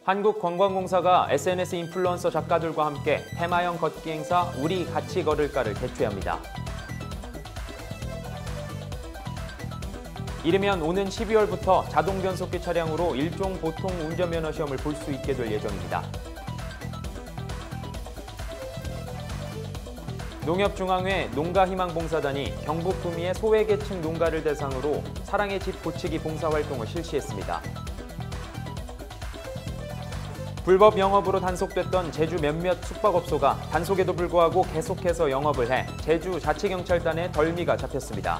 한국관광공사가 SNS 인플루언서 작가들과 함께 테마형 걷기 행사 우리 같이 걸을까를 개최합니다. 이르면 오는 12월부터 자동 변속기 차량으로 일종 보통 운전면허 시험을 볼 수 있게 될 예정입니다. 농협중앙회 농가희망봉사단이 경북 구미의 소외계층 농가를 대상으로 사랑의 집 고치기 봉사활동을 실시했습니다. 불법 영업으로 단속됐던 제주 몇몇 숙박업소가 단속에도 불구하고 계속해서 영업을 해 제주 자치경찰단의 덜미가 잡혔습니다.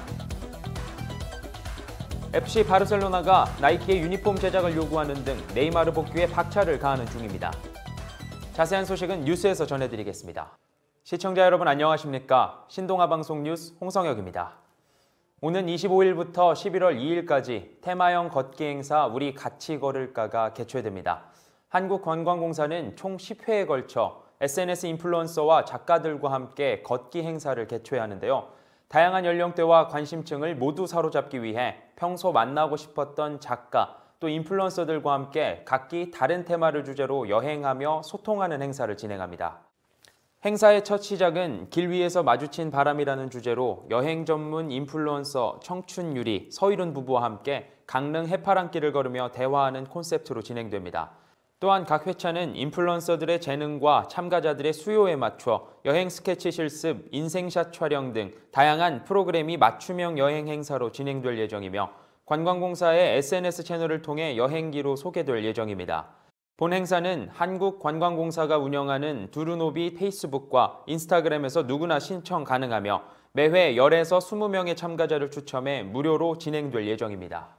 FC 바르셀로나가 나이키의 유니폼 제작을 요구하는 등 네이마르 복귀에 박차를 가하는 중입니다. 자세한 소식은 뉴스에서 전해드리겠습니다. 시청자 여러분 안녕하십니까? 신동아 방송 뉴스 홍성혁입니다. 오는 25일부터 11월 2일까지 테마형 걷기 행사 우리 같이 걸을까가 개최됩니다. 한국관광공사는 총 10회에 걸쳐 SNS 인플루언서와 작가들과 함께 걷기 행사를 개최하는데요. 다양한 연령대와 관심층을 모두 사로잡기 위해 평소 만나고 싶었던 작가 또 인플루언서들과 함께 각기 다른 테마를 주제로 여행하며 소통하는 행사를 진행합니다. 행사의 첫 시작은 길 위에서 마주친 바람이라는 주제로 여행 전문 인플루언서 청춘유리, 서일훈 부부와 함께 강릉 해파랑길을 걸으며 대화하는 콘셉트로 진행됩니다. 또한 각 회차는 인플루언서들의 재능과 참가자들의 수요에 맞춰 여행 스케치 실습, 인생샷 촬영 등 다양한 프로그램이 맞춤형 여행 행사로 진행될 예정이며 관광공사의 SNS 채널을 통해 여행기로 소개될 예정입니다. 본 행사는 한국관광공사가 운영하는 두루노비 페이스북과 인스타그램에서 누구나 신청 가능하며 매회 10에서 20명의 참가자를 추첨해 무료로 진행될 예정입니다.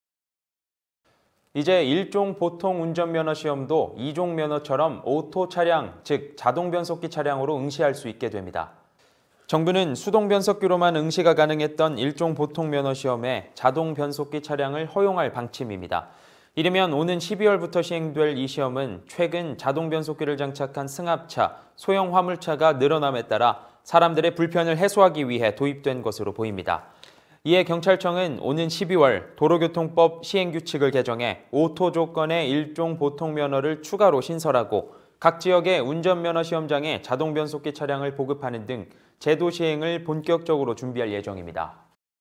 이제 일종 보통 운전면허 시험도 이종 면허처럼 오토 차량, 즉 자동 변속기 차량으로 응시할 수 있게 됩니다. 정부는 수동 변속기로만 응시가 가능했던 일종 보통 면허 시험에 자동 변속기 차량을 허용할 방침입니다. 이르면 오는 12월부터 시행될 이 시험은 최근 자동 변속기를 장착한 승합차, 소형 화물차가 늘어남에 따라 사람들의 불편을 해소하기 위해 도입된 것으로 보입니다. 이에 경찰청은 오는 12월 도로교통법 시행규칙을 개정해 오토 조건의 일종 보통 면허를 추가로 신설하고 각 지역의 운전면허 시험장에 자동 변속기 차량을 보급하는 등 제도 시행을 본격적으로 준비할 예정입니다.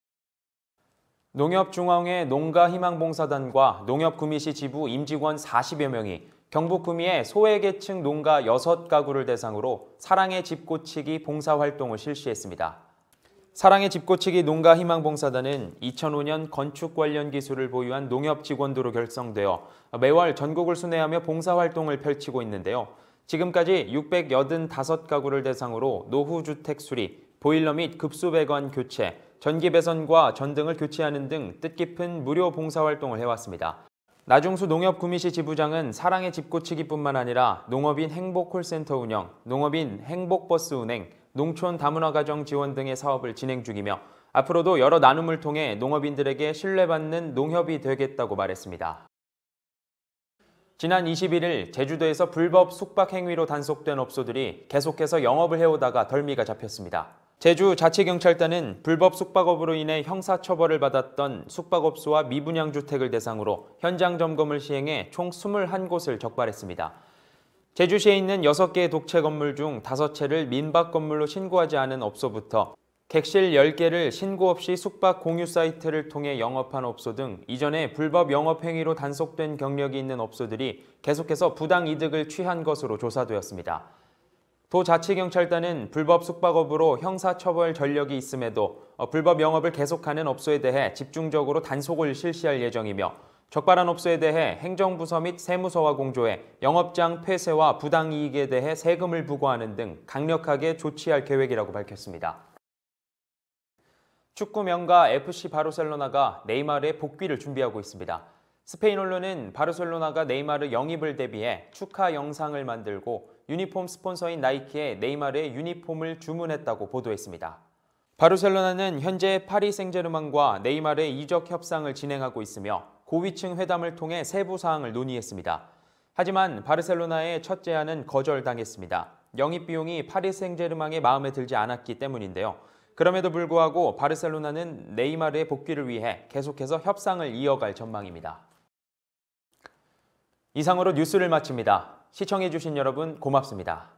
농협중앙회 농가희망봉사단과 농협구미시 지부 임직원 40여 명이 경북 구미의 소외계층 농가 6가구를 대상으로 사랑의 집 고치기 봉사활동을 실시했습니다. 사랑의 집 고치기 농가희망봉사단은 2005년 건축 관련 기술을 보유한 농협 직원들로 결성되어 매월 전국을 순회하며 봉사활동을 펼치고 있는데요. 지금까지 685가구를 대상으로 노후주택 수리, 보일러 및 급수배관 교체, 전기 배선과 전등을 교체하는 등 뜻깊은 무료 봉사활동을 해왔습니다. 나중수 농협구미시 지부장은 사랑의 집 고치기뿐만 아니라 농업인 행복콜센터 운영, 농업인 행복버스 운행, 농촌 다문화가정 지원 등의 사업을 진행 중이며 앞으로도 여러 나눔을 통해 농업인들에게 신뢰받는 농협이 되겠다고 말했습니다. 지난 21일 제주도에서 불법 숙박 행위로 단속된 업소들이 계속해서 영업을 해오다가 덜미가 잡혔습니다. 제주자치경찰단은 불법 숙박업으로 인해 형사처벌을 받았던 숙박업소와 미분양주택을 대상으로 현장 점검을 시행해 총 21곳을 적발했습니다. 제주시에 있는 6개의 독채 건물 중 5채를 민박 건물로 신고하지 않은 업소부터 객실 10개를 신고 없이 숙박 공유 사이트를 통해 영업한 업소 등 이전에 불법 영업 행위로 단속된 경력이 있는 업소들이 계속해서 부당 이득을 취한 것으로 조사되었습니다. 도자치경찰단은 불법 숙박업으로 형사처벌 전력이 있음에도 불법 영업을 계속하는 업소에 대해 집중적으로 단속을 실시할 예정이며 적발한 업소에 대해 행정부서 및 세무서와 공조해 영업장 폐쇄와 부당이익에 대해 세금을 부과하는 등 강력하게 조치할 계획이라고 밝혔습니다. 축구 명가 FC 바르셀로나가 네이마르의 복귀를 준비하고 있습니다. 스페인 언론은 바르셀로나가 네이마르 영입을 대비해 축하 영상을 만들고 유니폼 스폰서인 나이키에 네이마르의 유니폼을 주문했다고 보도했습니다. 바르셀로나는 현재 파리 생제르맹과 네이마르의 이적 협상을 진행하고 있으며 고위층 회담을 통해 세부 사항을 논의했습니다. 하지만 바르셀로나의 첫 제안은 거절당했습니다. 영입 비용이 파리 생제르맹의 마음에 들지 않았기 때문인데요. 그럼에도 불구하고 바르셀로나는 네이마르의 복귀를 위해 계속해서 협상을 이어갈 전망입니다. 이상으로 뉴스를 마칩니다. 시청해주신 여러분 고맙습니다.